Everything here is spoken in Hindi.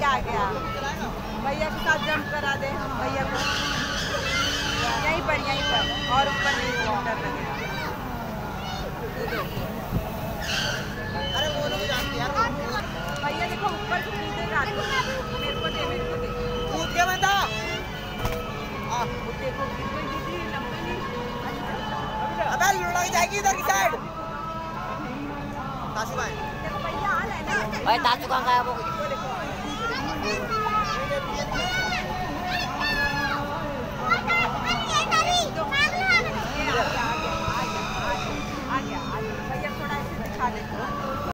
आ गया। भैया के साथ जंप करा दे भैया को। यहीं पर और ऊपर नहीं डर लगेगा। अरे वो लोग जानते यार। भैया देखो ऊपर से कूदे जाते। मेरे को दे कूद के बता। देखो अबे लुढ़क जाएगी इधर की साइड। ताशु भाई देखो भैया आ लेना भाई ताशु कहाँ गया वो? आ गया भैया थोड़ा ऐसे दिखा दे।